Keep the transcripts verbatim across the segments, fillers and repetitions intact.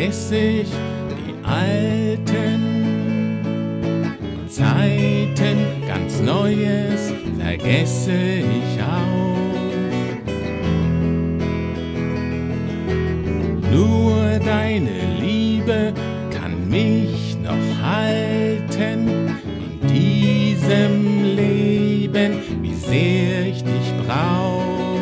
vergesse ich die alten Zeiten, ganz Neues vergesse ich auch. Nur deine Liebe kann mich noch halten in diesem Leben, wie sehr ich dich brauch.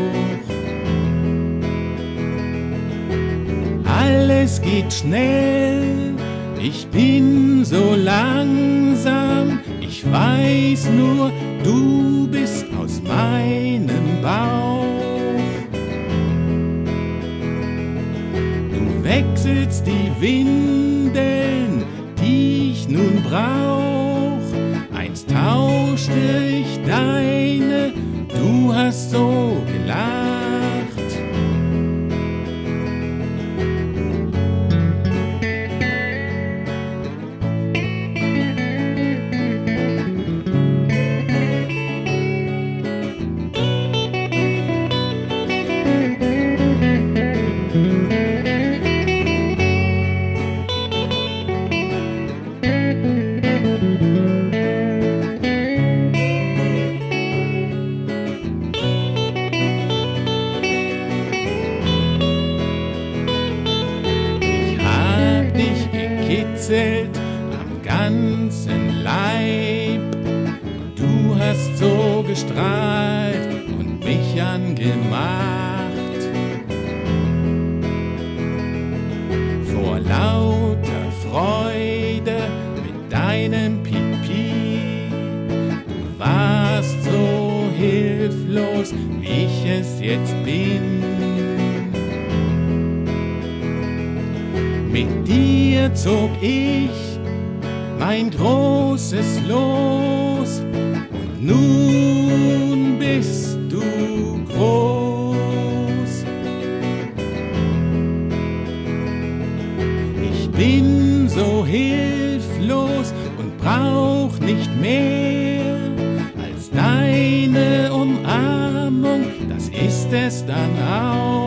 Alles geht schnell, ich bin so langsam, ich weiß nur, du bist aus meinem Bauch. Du wechselst die Windeln, die ich nun brauch. Einst tauschte ich deine, du hast so gelacht. Am ganzen Leib, du hast so gestrahlt und mich angemacht. Vor lauter Freude mit deinem Pipi, du warst so hilflos, wie ich es jetzt bin. Mit dir zog ich mein großes Los und nun bist du groß. Ich bin so hilflos und brauch nicht mehr als deine Umarmung, das ist es dann auch.